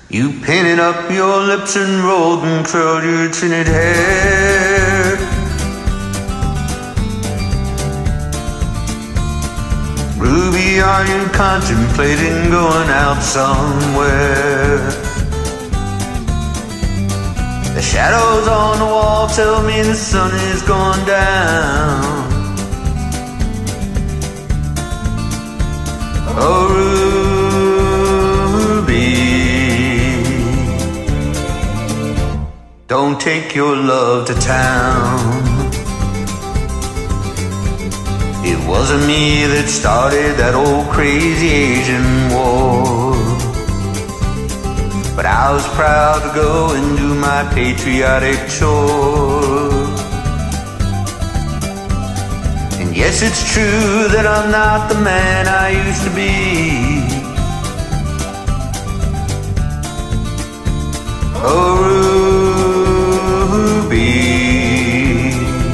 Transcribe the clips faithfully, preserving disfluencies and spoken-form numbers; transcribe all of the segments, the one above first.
You painted up your lips and rolled and curled your tinted hair. Ruby, are you contemplating going out somewhere? The shadows on the wall tell me the sun is gone down. Oh, Ruby, don't take your love to town. It wasn't me that started that old crazy Asian war, but I was proud to go and do my patriotic chore. And yes, it's true that I'm not the man I used to be. Oh, Ruby,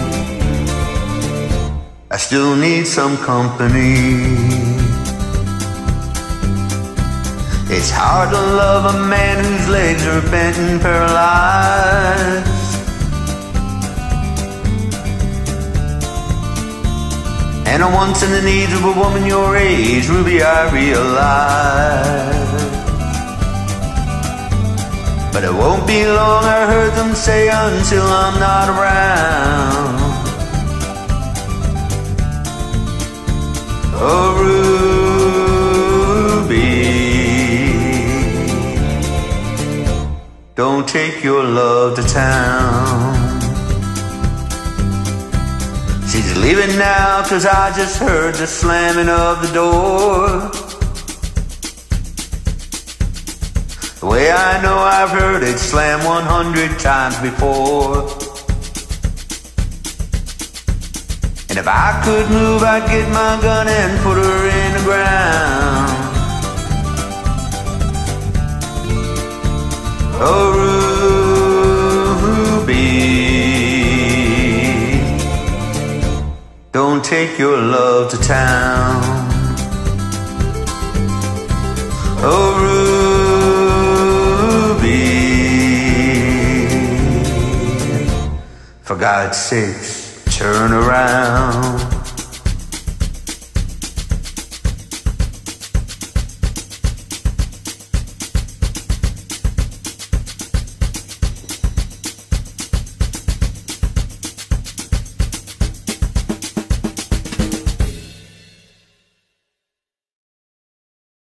I still need some company. It's hard to love a man whose legs are bent and paralyzed. And a wants and the needs of a woman your age, Ruby, I realize. But it won't be long, I heard them say, until I'm not around. Oh, Ruby, don't take your love to town. She's leaving now, 'cause I just heard the slamming of the door. The way I know I've heard it slam one hundred times before. And if I could move, I'd get my gun and put her in the ground. Oh, Ruby, don't take your love to town. Oh, Ruby, for God's sakes, turn around.